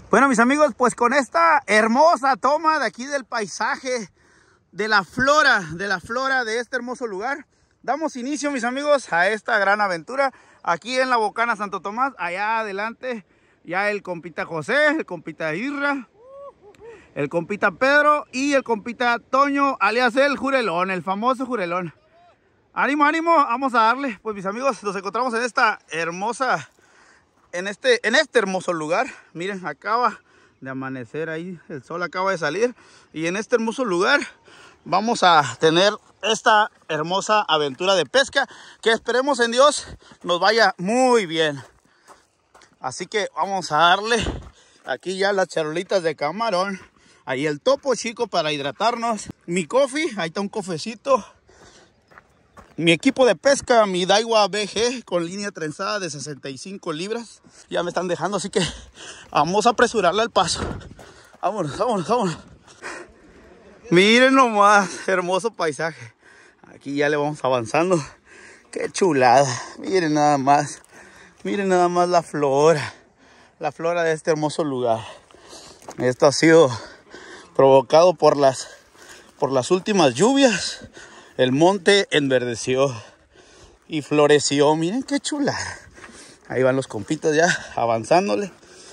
Bueno, mis amigos, pues con esta hermosa toma de aquí del paisaje, de la flora de este hermoso lugar, damos inicio, mis amigos, a esta gran aventura aquí en la Bocana Santo Tomás. Allá adelante ya el compita José, el compita Irra, el compita Pedro y el compita Toño, alias el Jurelón, el famoso Jurelón. Ánimo, ánimo, vamos a darle. Pues mis amigos, nos encontramos en esta hermosa, en este hermoso lugar. Miren, acaba de amanecer ahí, el sol acaba de salir. Y en este hermoso lugar vamos a tener esta hermosa aventura de pesca, que esperemos en Dios nos vaya muy bien. Así que vamos a darle aquí ya las charolitas de camarón. Ahí el topo chico para hidratarnos. Mi coffee, ahí está un cofecito. Mi equipo de pesca, mi Daiwa BG con línea trenzada de 65 libras. Ya me están dejando, así que vamos a apresurarle al paso. Vámonos, vámonos, vámonos. Miren nomás, hermoso paisaje. Aquí ya le vamos avanzando. Qué chulada. Miren nada más. Miren nada más la flora. La flora de este hermoso lugar. Esto ha sido provocado por las últimas lluvias. El monte enverdeció y floreció. Miren qué chula. Ahí van los compitas ya avanzándole.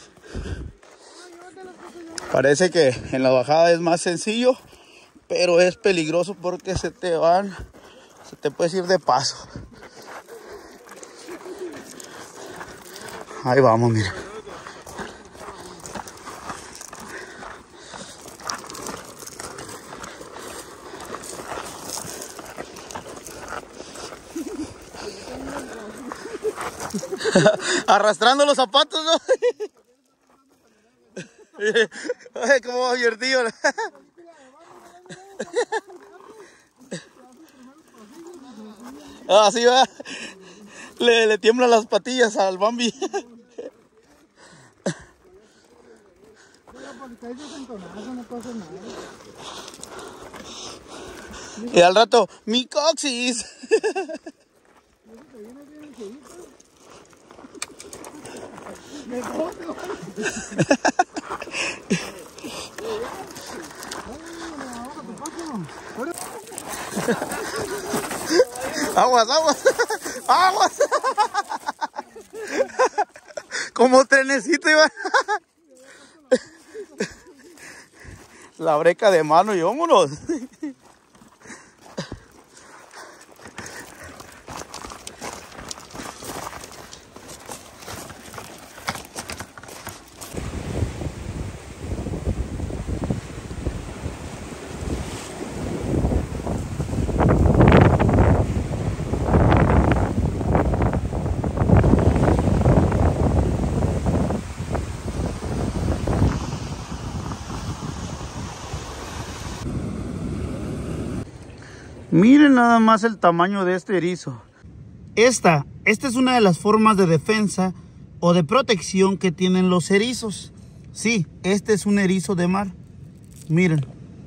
Parece que en la bajada es más sencillo, pero es peligroso porque se te puedes ir de paso. Ahí vamos, miren. Arrastrando los zapatos, ¿no? Ay, cómo va divertido. Así va. Le tiemblan las patillas al Bambi. Y al rato, mi coxis. Aguas, aguas, aguas. Como trenecito iba. La breca de mano y vámonos. Miren nada más el tamaño de este erizo. Esta es una de las formas de defensa o de protección que tienen los erizos. Sí, este es un erizo de mar. Miren.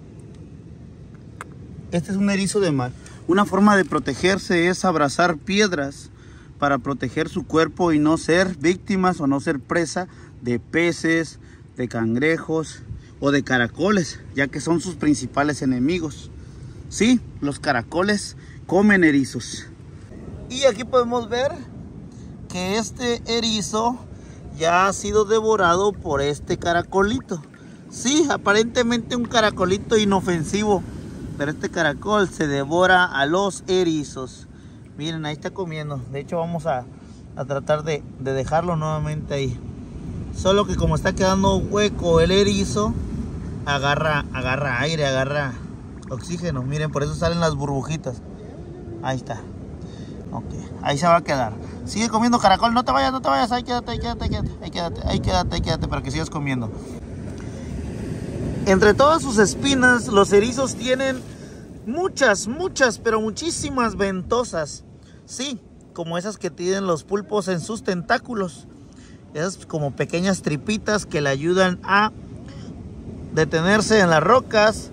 Este es un erizo de mar. Una forma de protegerse es abrazar piedras para proteger su cuerpo y no ser víctimas o no ser presa de peces, de cangrejos o de caracoles, ya que son sus principales enemigos. Sí, los caracoles comen erizos. Y aquí podemos ver que este erizo ya ha sido devorado por este caracolito. Sí, aparentemente un caracolito inofensivo, pero este caracol se devora a los erizos. Miren, ahí está comiendo. De hecho vamos a tratar de dejarlo nuevamente ahí. Solo que como está quedando hueco el erizo, agarra aire, agarra oxígeno. Miren, por eso salen las burbujitas. Ahí está. Ok, ahí se va a quedar. Sigue comiendo caracol, no te vayas, no te vayas. Ahí quédate, ahí quédate, ahí quédate para que sigas comiendo. Entre todas sus espinas, los erizos tienen muchas, pero muchísimas ventosas. Sí, como esas que tienen los pulpos en sus tentáculos. Esas como pequeñas tripitas que le ayudan a detenerse en las rocas.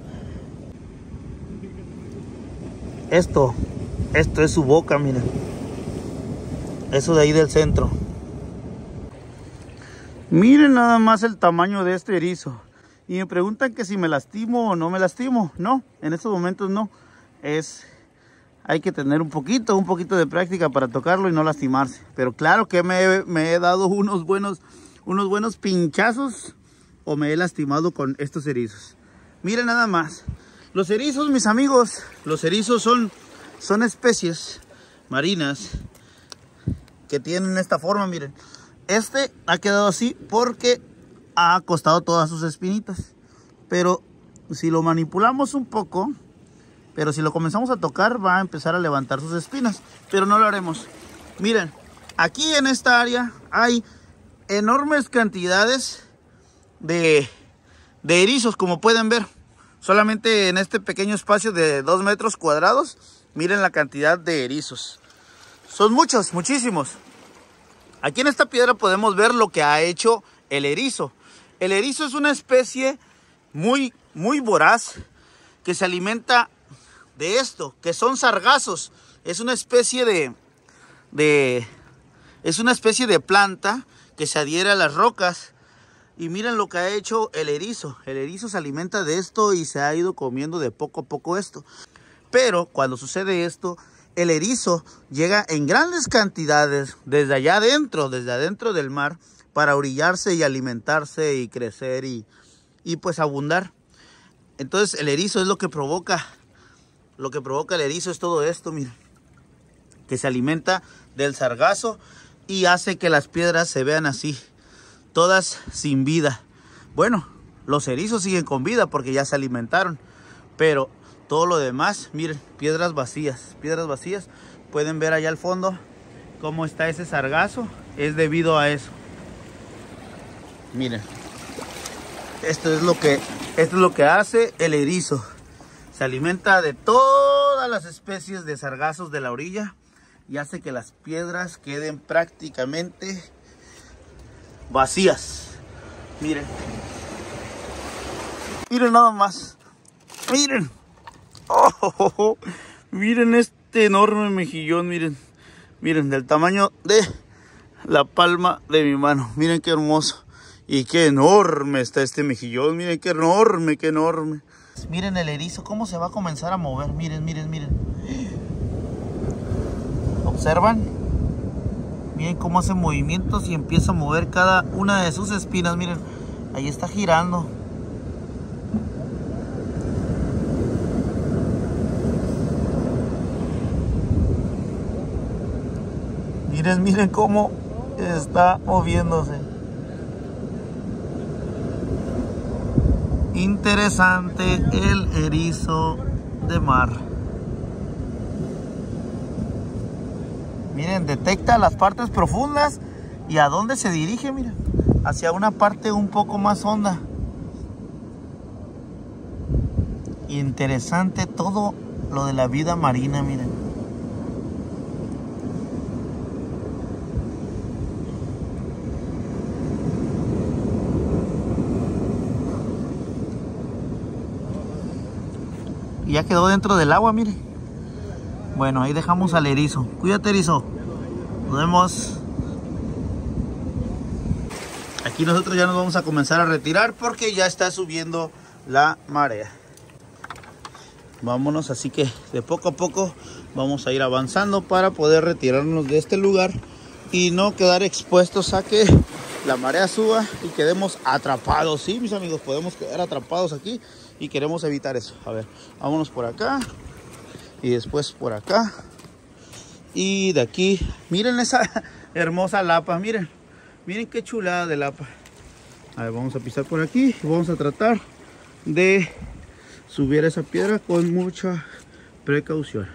Esto es su boca, miren. Eso de ahí del centro. Miren nada más el tamaño de este erizo. Y me preguntan que si me lastimo o no me lastimo. No, en estos momentos no. Hay que tener un poquito de práctica para tocarlo y no lastimarse. Pero claro que me he dado unos buenos pinchazos o me he lastimado con estos erizos. Miren nada más. Los erizos, mis amigos, los erizos son especies marinas que tienen esta forma, miren. Este ha quedado así porque ha acostado todas sus espinitas. Pero si lo manipulamos un poco, pero si lo comenzamos a tocar, va a empezar a levantar sus espinas. Pero no lo haremos. Miren, aquí en esta área hay enormes cantidades de erizos, como pueden ver. Solamente en este pequeño espacio de 2 metros cuadrados, miren la cantidad de erizos. Son muchos, muchísimos. Aquí en esta piedra podemos ver lo que ha hecho el erizo. El erizo es una especie muy voraz que se alimenta de esto, que son sargazos. Es una especie de planta que se adhiere a las rocas. Y miren lo que ha hecho el erizo. El erizo se alimenta de esto y se ha ido comiendo de poco a poco esto. Pero cuando sucede esto, el erizo llega en grandes cantidades desde allá adentro, desde adentro del mar, para orillarse y alimentarse y crecer y pues abundar. Entonces el erizo es lo que provoca el erizo es todo esto, miren, que se alimenta del sargazo y hace que las piedras se vean así, todas sin vida. Bueno, los erizos siguen con vida porque ya se alimentaron, pero todo lo demás, miren, piedras vacías. Pueden ver allá al fondo cómo está ese sargazo, es debido a eso. Miren, esto es lo que hace el erizo. Se alimenta de todas las especies de sargazos de la orilla y hace que las piedras queden prácticamente vacías. Miren. Miren nada más. Miren. Oh, miren este enorme mejillón. Miren. Miren, del tamaño de la palma de mi mano. Miren qué hermoso. Y qué enorme está este mejillón. Miren qué enorme, qué enorme. Miren el erizo cómo se va a comenzar a mover. Miren, miren, miren. ¿Observan? Miren cómo hace movimientos y empieza a mover cada una de sus espinas. Miren, ahí está girando. Miren, miren cómo está moviéndose. Interesante el erizo de mar. Miren, detecta las partes profundas y a dónde se dirige, miren, hacia una parte un poco más honda. Interesante todo lo de la vida marina, miren. Y ya quedó dentro del agua, mire. Bueno, ahí dejamos al erizo. Cuídate, erizo. Nos vemos. Aquí nosotros ya nos vamos a comenzar a retirar porque ya está subiendo la marea. Vámonos, así que de poco a poco vamos a ir avanzando para poder retirarnos de este lugar y no quedar expuestos a que la marea suba y quedemos atrapados. Sí, mis amigos, podemos quedar atrapados aquí y queremos evitar eso. A ver, vámonos por acá y después por acá y de aquí. Miren esa hermosa lapa, miren, miren qué chulada de lapa. A ver, vamos a pisar por aquí y vamos a tratar de subir esa piedra con mucha precaución.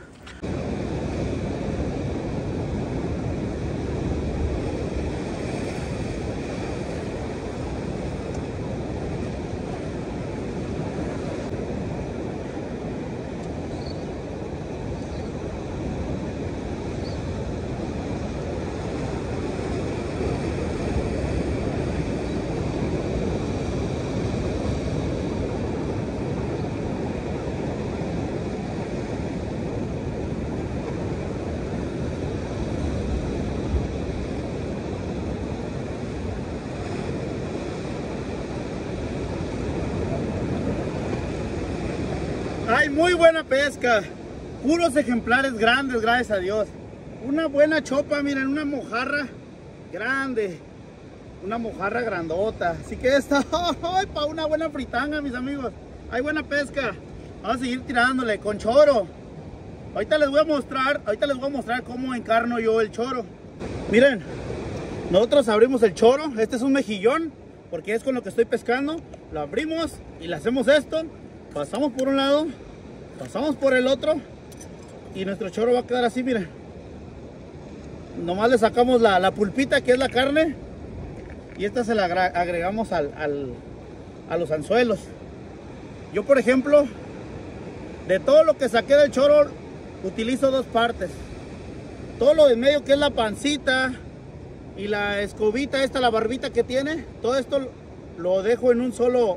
muy buena pesca. Puros ejemplares grandes, gracias a Dios. Una buena chopa, miren, una mojarra grande. Una mojarra grandota. Así que esta, para una buena fritanga, mis amigos. Hay buena pesca. Vamos a seguir tirándole con choro. Ahorita les voy a mostrar cómo encarno yo el choro. Miren, nosotros abrimos el choro. Este es un mejillón, porque es con lo que estoy pescando. Lo abrimos y le hacemos esto. Pasamos por un lado, pasamos por el otro, y nuestro choro va a quedar así, miren. Nomás le sacamos la pulpita, que es la carne, y esta se la agregamos a los anzuelos. Yo, por ejemplo, de todo lo que saqué del choro, utilizo dos partes. Todo lo de medio, que es la pancita y la escobita esta, la barbita que tiene, todo esto lo dejo en un solo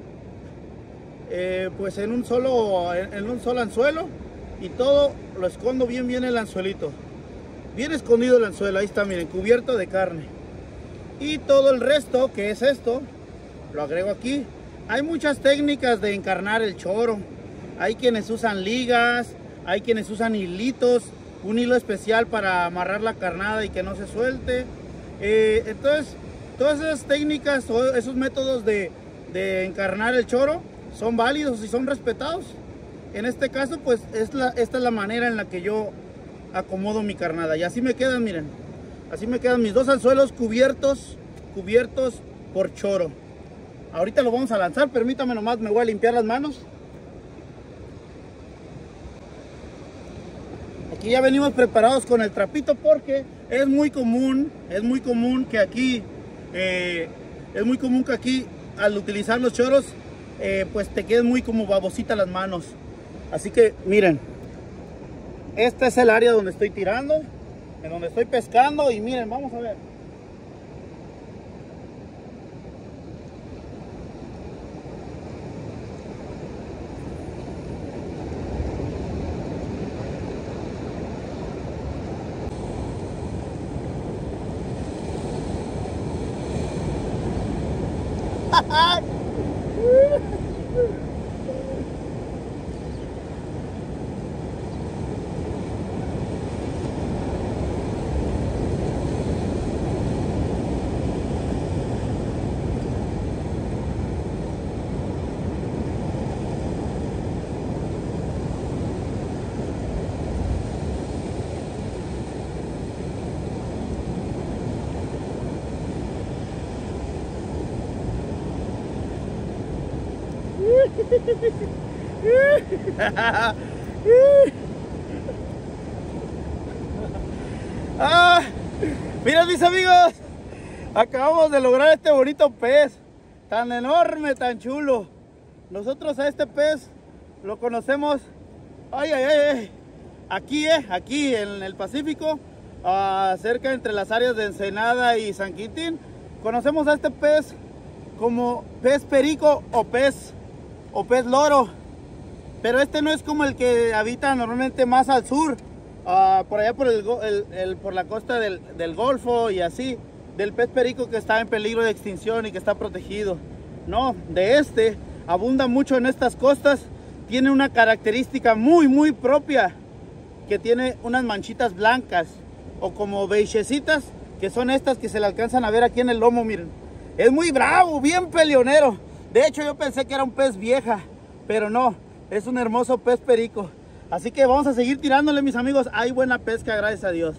en un solo anzuelo, y todo lo escondo bien el anzuelito, bien escondido el anzuelo. Ahí está, miren, cubierto de carne. Y todo el resto, que es esto, lo agrego aquí. Hay muchas técnicas de encarnar el choro. Hay quienes usan ligas, hay quienes usan hilitos, un hilo especial para amarrar la carnada y que no se suelte. Entonces, todas esas técnicas, todos esos métodos de encarnar el choro son válidos y son respetados. En este caso, pues esta es la manera en la que yo acomodo mi carnada. Y así me quedan, miren. Así me quedan mis dos anzuelos cubiertos por choro. Ahorita lo vamos a lanzar. Permítame nomás, me voy a limpiar las manos. Aquí ya venimos preparados con el trapito, porque es muy común que aquí al utilizar los choros, pues te queden muy como babosita las manos. Así que miren, este es el área donde estoy tirando, en donde estoy pescando, y miren, vamos a ver. Miren, mis amigos, acabamos de lograr este bonito pez, tan enorme, tan chulo. Nosotros a este pez lo conocemos aquí en el Pacífico, cerca entre las áreas de Ensenada y San Quintín. Conocemos a este pez como pez perico o pez loro, pero este no es como el que habita normalmente más al sur, por allá por la costa del Golfo y así, del pez perico que está en peligro de extinción y que está protegido. No, de este abunda mucho en estas costas. Tiene una característica muy propia, que tiene unas manchitas blancas o como beigecitas, que son estas que se le alcanzan a ver aquí en el lomo. Miren, es muy bravo, bien peleonero. De hecho, yo pensé que era un pez vieja, pero no, es un hermoso pez perico. Así que vamos a seguir tirándole, mis amigos. Hay buena pesca, gracias a Dios.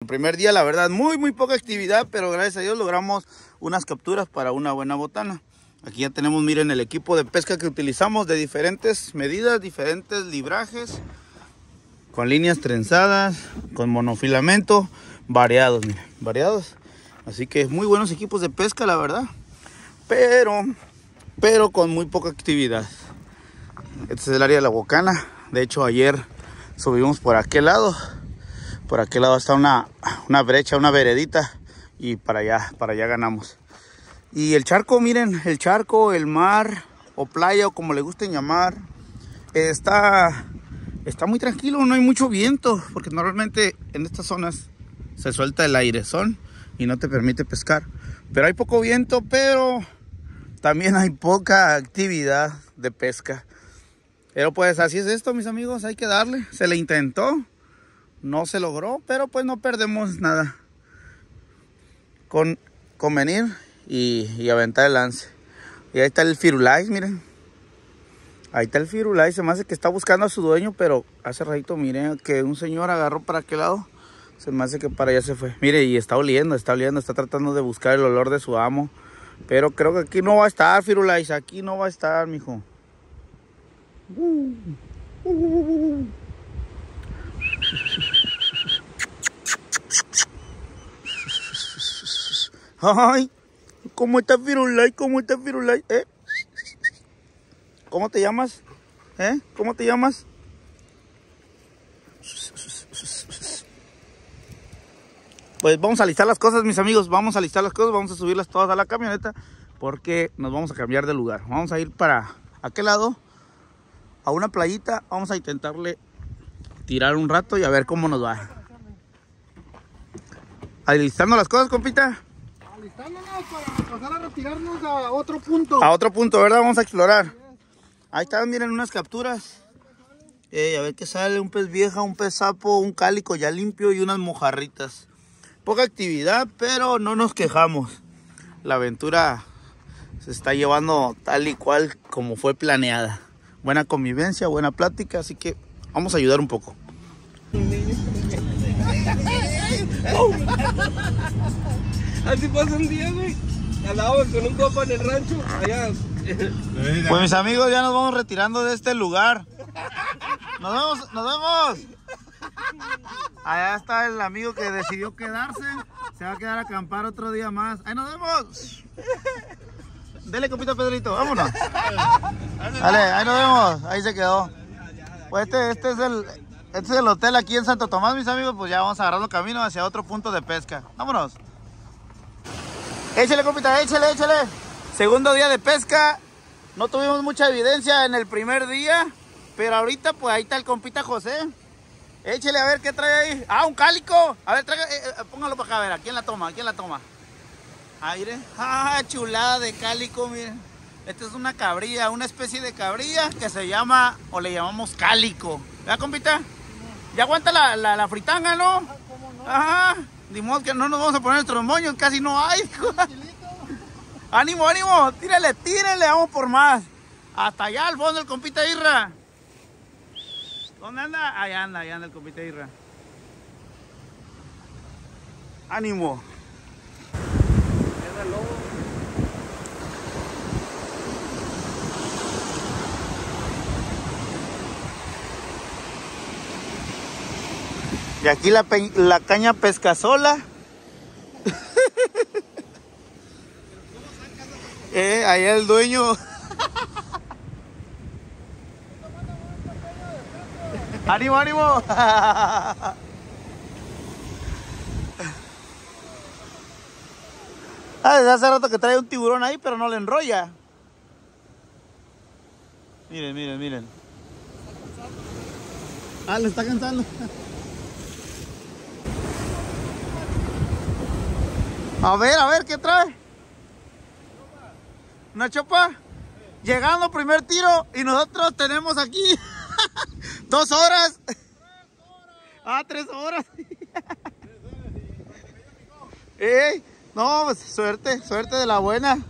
primer día, la verdad, muy poca actividad, pero gracias a Dios logramos unas capturas para una buena botana. Aquí ya tenemos, miren, el equipo de pesca que utilizamos de diferentes medidas, diferentes librajes, con líneas trenzadas, con monofilamento, variados, miren, variados. Así que muy buenos equipos de pesca, la verdad, pero con muy poca actividad. Este es el área de la bocana. De hecho, ayer subimos por aquel lado. Por aquel lado está una brecha, una veredita, y para allá ganamos. Y el charco, miren, el charco, el mar o playa o como le gusten llamar, está muy tranquilo, no hay mucho viento, porque normalmente en estas zonas se suelta el airezón y no te permite pescar. Pero hay poco viento, pero también hay poca actividad de pesca. Pero pues así es esto, mis amigos, hay que darle. Se le intentó, no se logró, pero pues no perdemos nada con venir y aventar el lance. Y ahí está el Firulais, miren. Ahí está el Firulais, se me hace que está buscando a su dueño, pero hace ratito miren que un señor agarró para aquel lado. Se me hace que para allá se fue. Mire, y está oliendo, está tratando de buscar el olor de su amo. Pero creo que aquí no va a estar, Firulais, aquí no va a estar, mijo. Ay, ¿cómo está Firulais? ¿Cómo está Firulais? ¿Cómo te llamas? ¿Cómo te llamas? Pues vamos a alistar las cosas, mis amigos. Vamos a alistar las cosas, vamos a subirlas todas a la camioneta, porque nos vamos a cambiar de lugar. Vamos a ir para aquel lado, a una playita. Vamos a intentarle tirar un rato y a ver cómo nos va. Alistando las cosas, compita. Alistándonos para pasar a retirarnos a otro punto. A otro punto, ¿verdad? Vamos a explorar. Ahí están, miren, unas capturas. A ver qué sale. Un pez vieja, un pez sapo, un cálico ya limpio y unas mojarritas. Poca actividad, pero no nos quejamos. La aventura se está llevando tal y cual como fue planeada. Buena convivencia, buena plática, así que vamos a ayudar un poco. Así pasó un día, güey. Andábamos con un copa en el rancho, allá. Pues mis amigos, ya nos vamos retirando de este lugar. Nos vemos, nos vemos. Allá está el amigo que decidió quedarse. Se va a quedar a acampar otro día más. ¡Ahí nos vemos! Dele, compita Pedrito, vámonos. Dale, ahí nos vemos. Ahí se quedó. Pues este es el hotel aquí en Santo Tomás, mis amigos. Pues ya vamos agarrando camino hacia otro punto de pesca. Vámonos. Échale, compita, échale. Segundo día de pesca. No tuvimos mucha evidencia en el primer día, pero ahorita pues ahí está el compita José. Échale a ver qué trae ahí. Ah, un cálico. A ver, póngalo para acá, a ver, ¿a quién la toma? Aire. Ah, chulada de cálico, miren. Esta es una cabrilla, una especie de cabrilla que se llama, o le llamamos cálico. ¿Verdad, compita? Ya aguanta la fritanga, ¿no? Ajá. Ni modo que no nos vamos a poner nuestros moños, casi no hay. Ánimo, tírale, vamos por más. Hasta allá al fondo el compita Irra. ¿Dónde anda? Ahí anda el compita Irra. Ánimo. Y aquí la caña pescasola. Ahí el dueño. ¡Ánimo! Desde hace rato que trae un tiburón ahí, pero no le enrolla. Miren. Le está cansando. A ver, ¿qué trae? ¿Una chopa? Llegando, primer tiro, y nosotros tenemos aquí 2 horas. 3 horas. No, pues suerte de la buena.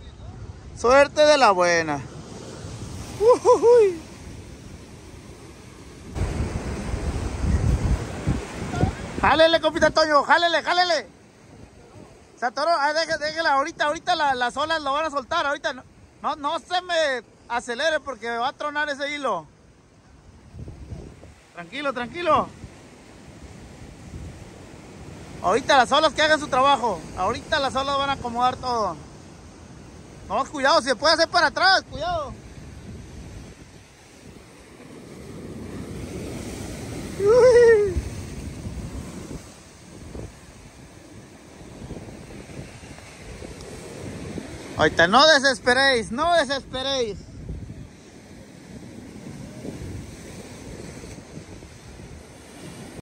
Jálele, compita Toño, jálele, jálele. Se atoró, déjela, ahorita las olas lo van a soltar, ahorita no se me acelere porque me va a tronar ese hilo. Tranquilo, tranquilo. Ahorita las olas que hagan su trabajo, ahorita las olas van a acomodar todo. No, cuidado, si se puede hacer para atrás, cuidado. Ahorita no desesperéis, no desesperéis.